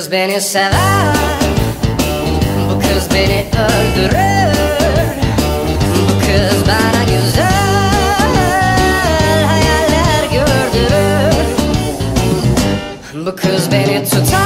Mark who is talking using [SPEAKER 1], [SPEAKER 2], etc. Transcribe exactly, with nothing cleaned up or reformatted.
[SPEAKER 1] kız beni sever, bu kız beni öldürür. Bu kız bana güzel hayaller gördürür. Bu kız beni tutar,